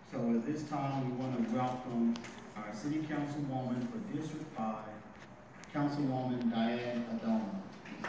So at this time, we want to welcome our City Councilwoman for District 5, Councilwoman Diane Adoma.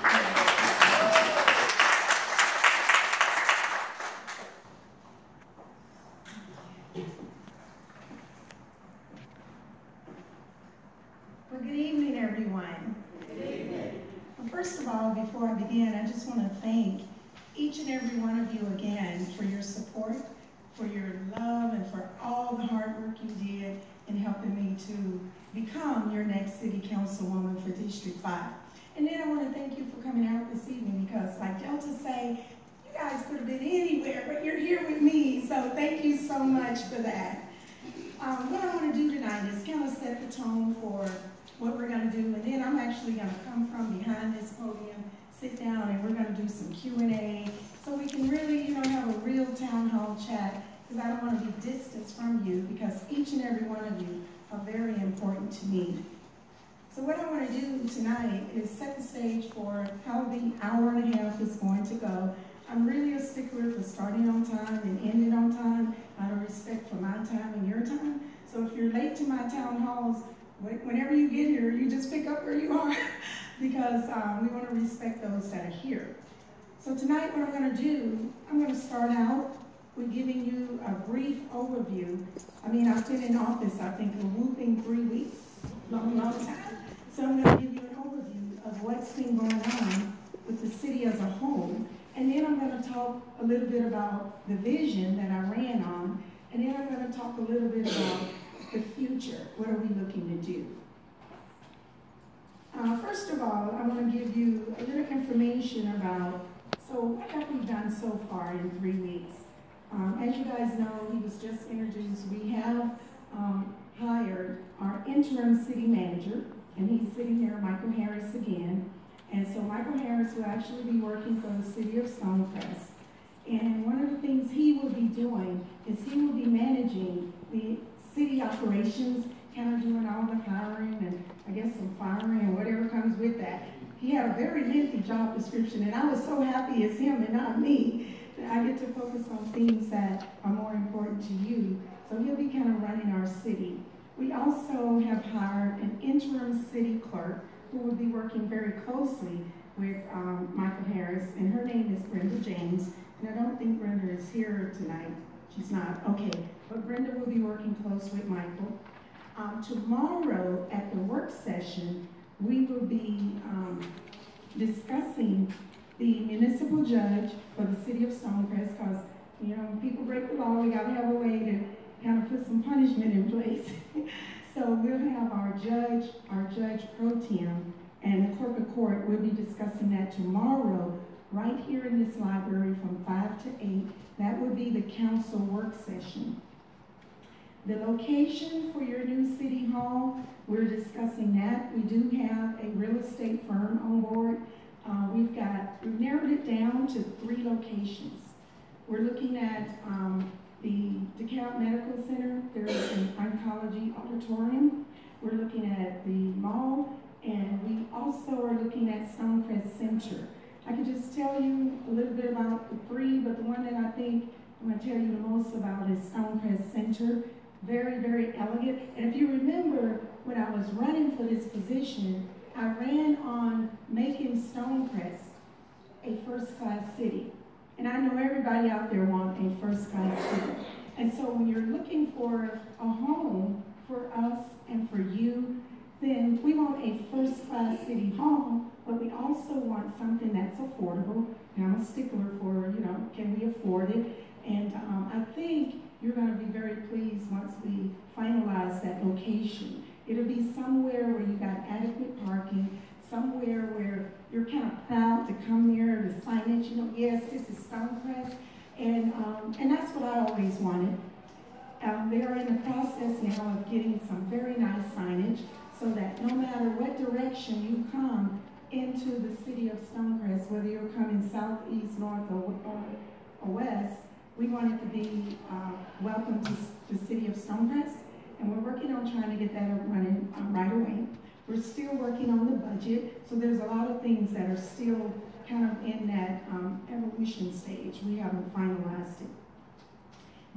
Well, good evening, everyone. Good evening. Well, first of all, before I begin, I just want to thank each and every one of you again for your support, for your love, and for all the hard work you did in helping me to become your next City Councilwoman for District 5. And then I want to thank you for coming out this evening because, like Delta say, you guys could have been anywhere, but you're here with me, so thank you so much for that. What I want to do tonight is kind of set the tone for what we're going to do, and then I'm actually going to come from behind this podium, sit down, and we're going to do some Q&A so we can really, have a real town hall chat, because I don't want to be distanced from you, because each and every one of you are very important to me. So what I want to do tonight is set the stage for how the hour and a half is going to go. I'm really a stickler for starting on time and ending on time, out of respect for my time and your time. So if you're late to my town halls, whenever you get here, you just pick up where you are because we want to respect those that are here. So tonight what I'm going to do, I'm going to start out with giving you a brief overview. I mean, I've been in office, I think, a whooping 3 weeks, long time. So I'm going to give you an overview of what's been going on with the city as a whole. And then I'm going to talk a little bit about the vision that I ran on. And then I'm going to talk a little bit about the future. What are we looking to do? First of all, I want to give you a little information about, so what have we done so far in 3 weeks? As you guys know, he was just introduced. We have hired our interim city manager, and he's sitting here, Michael Harris again. And so Michael Harris will actually be working for the city of Stonecrest. And one of the things he will be doing is he will be managing the city operations, kind of doing all the hiring and I guess some firing and whatever comes with that. He had a very lengthy job description, and I was so happy it's him and not me that I get to focus on things that are more important to you. So he'll be kind of running our city. We also have hired an interim city clerk who will be working very closely with Michael Harris, and her name is Brenda James. And I don't think Brenda is here tonight. She's not, okay. But Brenda will be working close with Michael. Tomorrow at the work session, we will be discussing the municipal judge for the city of Stonecrest, because, when people break the law, we gotta have a way to kind of put some punishment in place. So we'll have our judge pro tem, and the clerk of court. We'll be discussing that tomorrow, right here in this library from 5 to 8. That will be the council work session. The location for your new city hall, we're discussing that. We do have a real estate firm on board. We've narrowed it down to 3 locations. We're looking at the DeKalb Medical Center. There's an oncology auditorium. We're looking at the mall, and we also are looking at Stonecrest Center. I could just tell you a little bit about the 3, but the one that I think I'm going to tell you the most about is Stonecrest Center. Very, very elegant. And if you remember, when I was running for this position, I ran on making Stonecrest a first-class city. And I know everybody out there wants a first-class city. And so when you're looking for a home for us and for you, then we want a first-class city home, but we also want something that's affordable. And I'm a stickler for, can we afford it? And I think you're going to be very pleased once we finalize that location. It'll be somewhere where you got adequate parking, somewhere where you're kind of proud to come here, the signage, yes, this is Stonecrest, and that's what I always wanted. They are in the process now of getting some very nice signage so that no matter what direction you come into the city of Stonecrest, whether you're coming south, east, north, or west, we want it to be welcome to the city of Stonecrest, and we're working on trying to get that up running right away. We're still working on the budget, so there's a lot of things that are still kind of in that evolution stage. We haven't finalized it.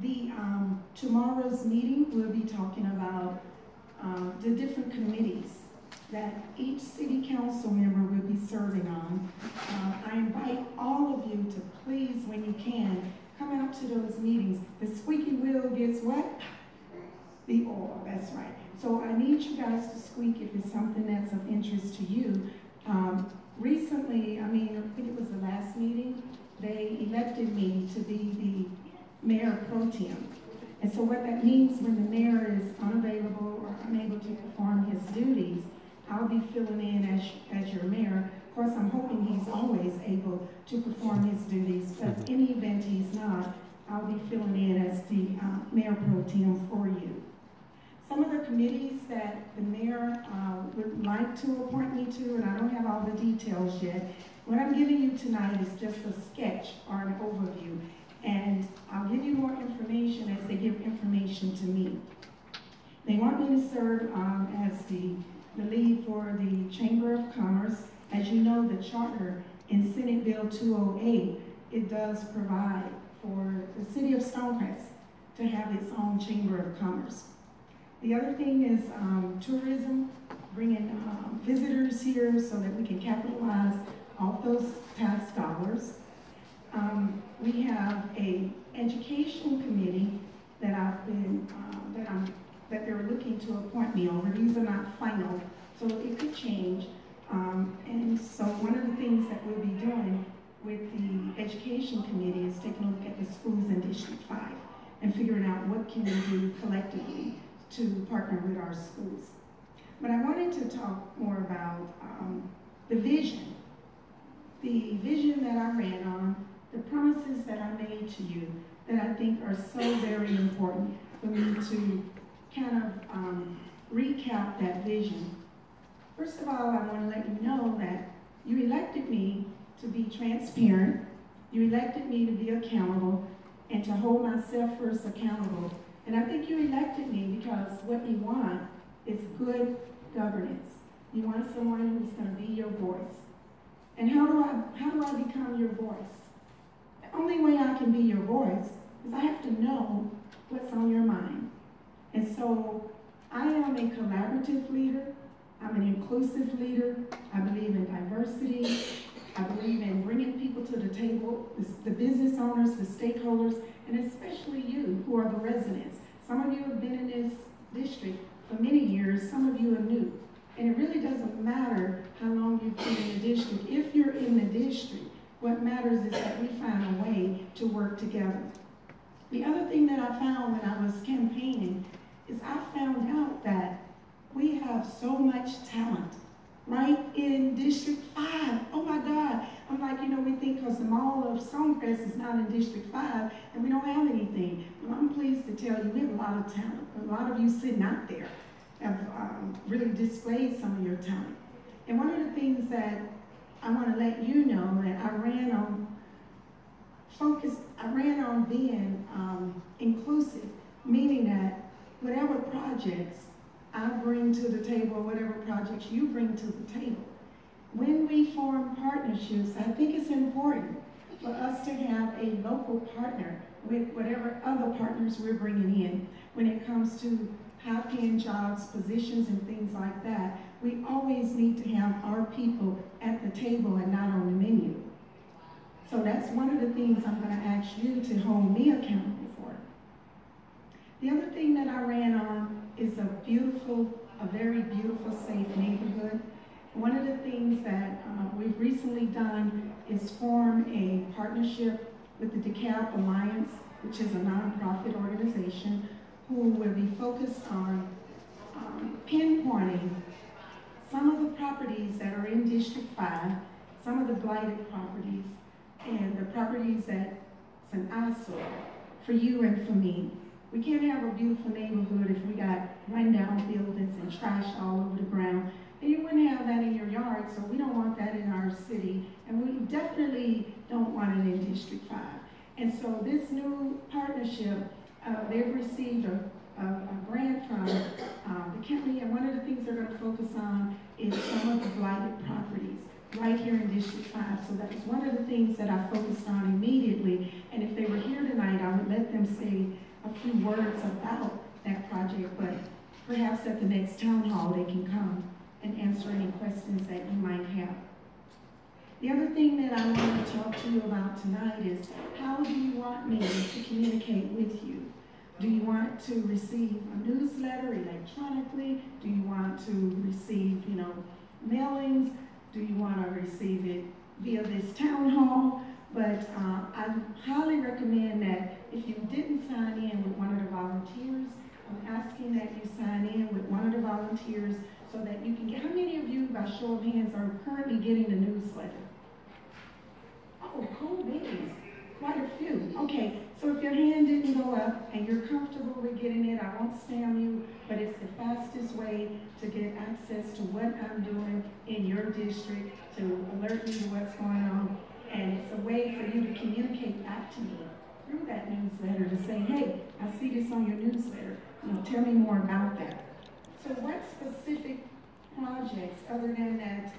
Tomorrow's meeting, we'll be talking about the different committees that each city council member will be serving on. I invite all of you to please, when you can, come out to those meetings. The squeaky wheel gets what? The oil, that's right. So I need you guys to squeak if it's something that's of interest to you. Recently, I think it was the last meeting, they elected me to be the mayor pro tem. And so what that means, when the mayor is unavailable or unable to perform his duties, I'll be filling in as your mayor. Of course, I'm hoping he's always able to perform his duties, but in the event he's not, I'll be filling in as the mayor pro tem for you. Some of the committees that the mayor would like to appoint me to, and I don't have all the details yet, what I'm giving you tonight is just a sketch or an overview, and I'll give you more information as they give information to me. They want me to serve as the lead for the Chamber of Commerce. As you know, the charter in Senate Bill 208, it does provide for the city of Stonecrest to have its own Chamber of Commerce. The other thing is tourism, bringing visitors here so that we can capitalize off those tax dollars. We have a education committee that that they're looking to appoint me over. These are not final, so it could change. And so one of the things that we'll be doing with the education committee is taking a look at the schools in District 5 and figuring out what can we do collectively to partner with our schools. But I wanted to talk more about the vision. The vision that I ran on, the promises that I made to you that I think are so very important for me to kind of recap that vision. First of all, I want to let you know that you elected me to be transparent, you elected me to be accountable, and to hold myself first accountable. And I think you elected me because what you want is good governance. You want someone who's going to be your voice. And how do I become your voice? The only way I can be your voice is I have to know what's on your mind. And so I am a collaborative leader. I'm an inclusive leader. I believe in diversity. I believe in bringing people to the table, the business owners, the stakeholders, and especially you who are the residents. Some of you have been in this district for many years, some of you are new. And it really doesn't matter how long you've been in the district. If you're in the district, what matters is that we find a way to work together. The other thing that I found when I was campaigning is I found out that we have so much talent right in District 5. Oh my God. I'm like, we think because the Mall of Stonecrest is not in District 5 and we don't have anything. Well, I'm pleased to tell you we have a lot of talent. A lot of you sitting out there have really displayed some of your talent. And one of the things that I want to let you know that I ran on being inclusive, meaning that whatever projects I bring to the table, whatever projects you bring to the table, when we form partnerships, I think it's important for us to have a local partner with whatever other partners we're bringing in. When it comes to high-paying jobs, positions, and things like that, we always need to have our people at the table and not on the menu. So that's one of the things I'm going to ask you to hold me accountable for. The other thing that I ran on is a very beautiful, safe neighborhood. One of the things that we've recently done is form a partnership with the DeKalb Alliance, which is a nonprofit organization who will be focused on pinpointing some of the properties that are in District 5, some of the blighted properties, and the properties that it's an eyesore for you and for me. We can't have a beautiful neighborhood if we got run-down buildings and trash all over the ground. And you wouldn't have that in your yard, so we don't want that in our city. And we definitely don't want it in District 5. And so this new partnership, they've received a grant from the county, and one of the things they're going to focus on is some of the blighted properties right here in District 5. So that was one of the things that I focused on immediately. And if they were here tonight, I would let them say a few words about that project, but perhaps at the next town hall they can come and answer any questions that you might have. The other thing that I want to talk to you about tonight is, how do you want me to communicate with you? Do you want to receive a newsletter electronically? Do you want to receive, mailings? Do you want to receive it via this town hall? But I highly recommend that if you didn't sign in with one of the volunteers, I'm asking that you sign in with one of the volunteers so that you can get, how many of you, by show of hands, are currently getting the newsletter? Oh, cool beans. Quite a few. Okay, so if your hand didn't go up and you're comfortable with getting it, I won't spam you, but it's the fastest way to get access to what I'm doing in your district, to alert you to what's going on. And it's a way for you to communicate back to me through that newsletter to say, hey, I see this on your newsletter. Tell me more about that. So what specific projects, other than that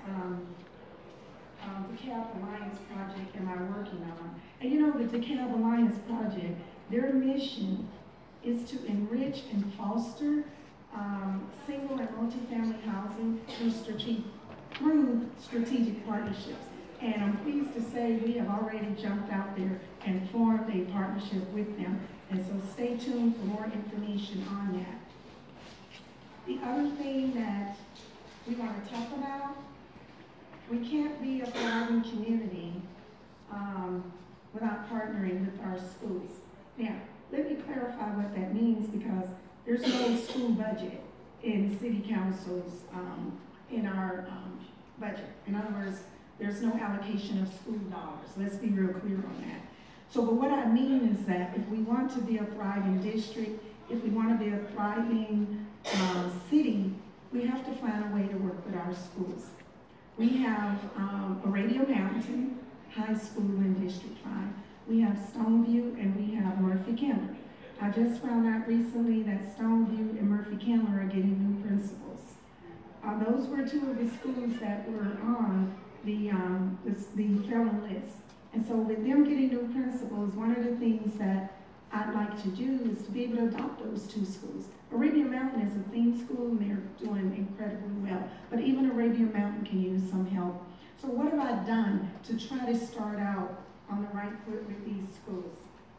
DeKalb Alliance project, am I working on? And the DeKalb Alliance project, their mission is to enrich and foster single and multifamily housing through strategic partnerships. And I'm pleased to say we have already jumped out there and formed a partnership with them. And so stay tuned for more information on that. The other thing that we want to talk about, we can't be a thriving community without partnering with our schools. Now, let me clarify what that means, because there's no school budget in City Council's, in our budget. In other words, there's no allocation of school dollars. Let's be real clear on that. So, but what I mean is that if we want to be a thriving district, if we want to be a thriving city, we have to find a way to work with our schools. We have Radio Mountain High School in District 5. We have Stoneview and we have Murphy Candler. I just found out recently that Stoneview and Murphy Candler are getting new principals. Those were two of the schools that were on the felon list. And so with them getting new principals, one of the things that I'd like to do is to be able to adopt those two schools. Arabia Mountain is a theme school and they're doing incredibly well, but even Arabia Mountain can use some help. So what have I done to try to start out on the right foot with these schools?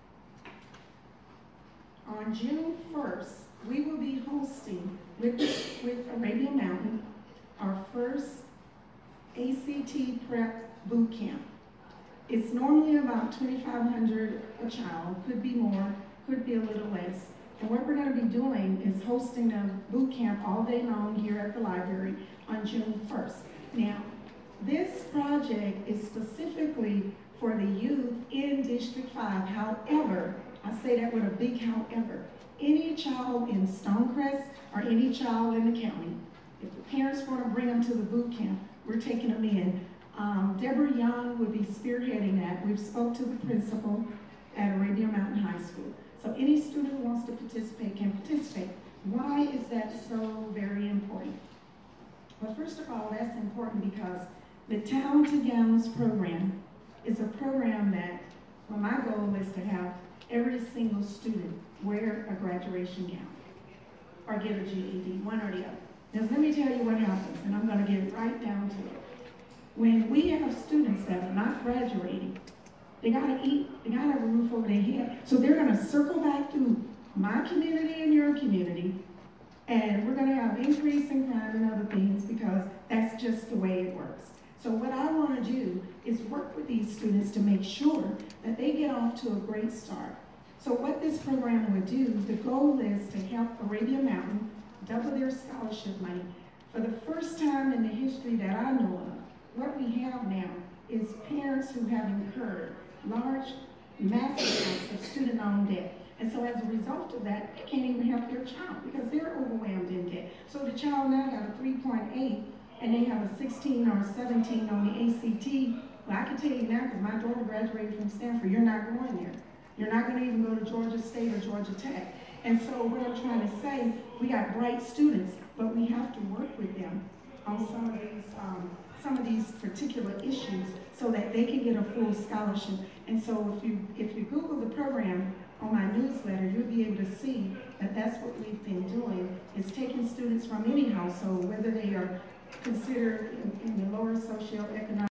On June 1st, we will be hosting with Arabia Mountain our first ACT Prep Boot Camp. It's normally about $2,500 a child, could be more, could be a little less. And what we're going to be doing is hosting a boot camp all day long here at the library on June 1st. Now, this project is specifically for the youth in District 5. However, I say that with a big however, any child in Stonecrest or any child in the county, if the parents want to bring them to the boot camp, we're taking them in. Deborah Young would be spearheading that. We've spoke to the principal at Arabia Mountain High School. So any student who wants to participate can participate. Why is that so very important? Well, first of all, that's important because the Talented Gowns program is a program that, well, my goal is to have every single student wear a graduation gown or get a GED, one or the other. Now, let me tell you what happens, and I'm going to get right down to it. When we have students that are not graduating, they gotta eat, they gotta have a roof over their head. So they're gonna circle back through my community and your community, and we're gonna have increase in crime and other things because that's just the way it works. So what I wanna do is work with these students to make sure that they get off to a great start. So what this program would do, the goal is to help Arabia Mountain double their scholarship money. For the first time in the history that I know of, what we have now is parents who have incurred large, massive amounts of student loan debt. And so as a result of that, they can't even help their child because they're overwhelmed in debt. So the child now got a 3.8 and they have a 16 or a 17 on the ACT. Well, I can tell you now, because my daughter graduated from Stanford, you're not going there. You're not going to even go to Georgia State or Georgia Tech. And so what I'm trying to say, we got bright students, but we have to work with them on some of these particular issues so that they can get a full scholarship. And so if you Google the program on my newsletter, you'll be able to see that that's what we've been doing, is taking students from any household, whether they are considered in the lower socioeconomic